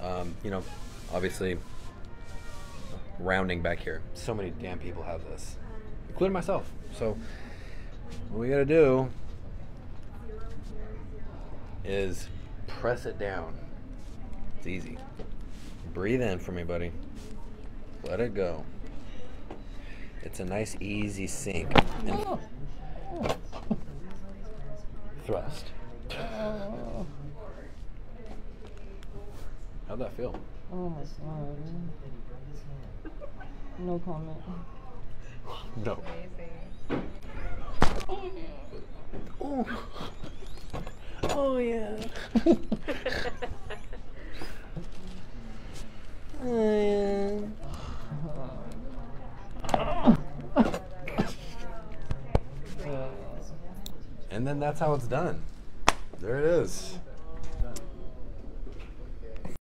You know, obviously, rounding back here. So many damn people have this, including myself. So what we gotta do is press it down. It's easy. Breathe in for me, buddy. Let it go. It's a nice, easy sink. And thrust. How'd that feel? Oh my god. No comment. No. Oh, oh yeah. Oh yeah. And then that's how it's done. There it is.